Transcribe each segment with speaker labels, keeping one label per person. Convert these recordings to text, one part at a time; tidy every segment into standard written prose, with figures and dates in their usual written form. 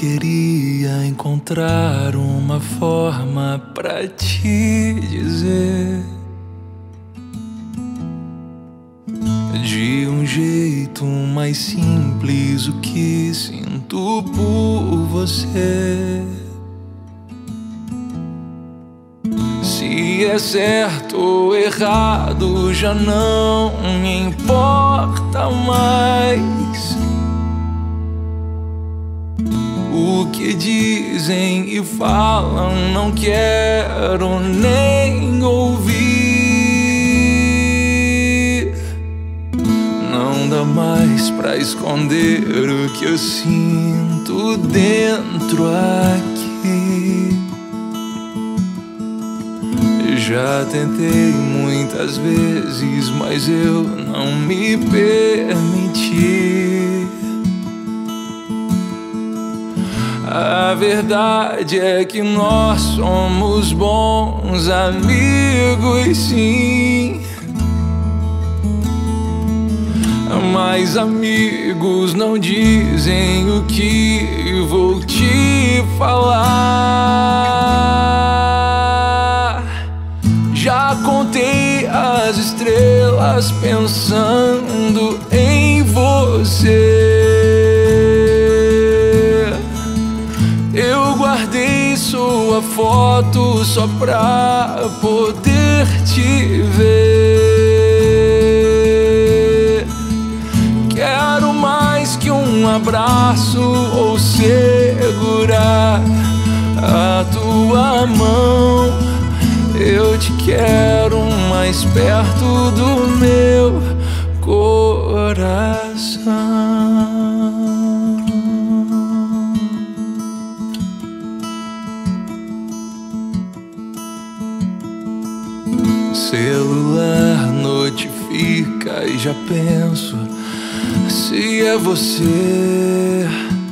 Speaker 1: queria encontrar uma forma pra te dizer, de um jeito mais simples, o que sinto por você. Se é certo ou errado já não me importa mais. O que dizem e falam não quero nem ouvir. Não dá mais pra esconder o que eu sinto dentro aqui. Já tentei muitas vezes, mas eu não me permiti. A verdade é que nós somos bons amigos, sim, mas amigos não dizem o que vou te falar. Já contei as estrelas pensando em você. Eu guardei sua foto só pra poder te ver. Quero mais que um abraço ou segurar a tua mão. Eu te quero mais perto do meu coração. Celular notifica e já penso se é você.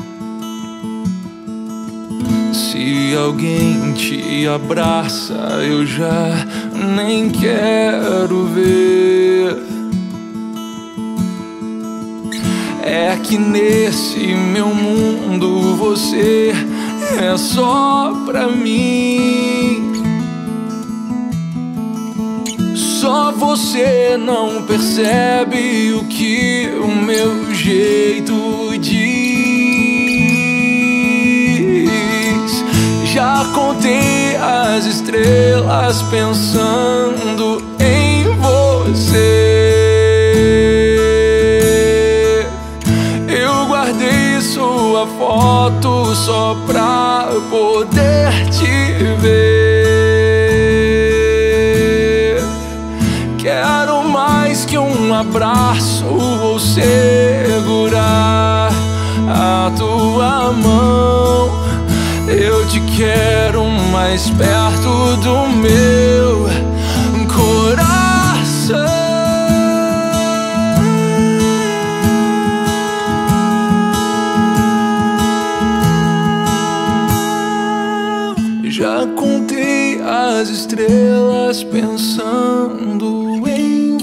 Speaker 1: Se alguém te abraça, eu já nem quero ver. É que nesse meu mundo você é só pra mim. Só você não percebe o que o meu jeito diz. Já contei as estrelas pensando em você. Eu guardei sua foto só pra poder te ver. Quero mais que um abraço ou segurar a tua mão. Eu te quero mais perto do meu coração. Já contei as estrelas pensando em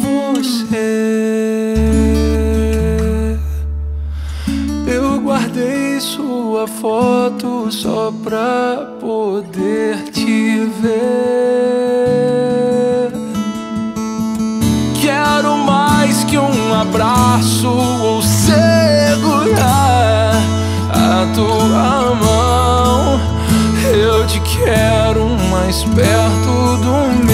Speaker 1: você. Eu guardei sua foto só pra poder te ver. Quero mais que um abraço ou segurar a tua mão. Eu te quero mais perto do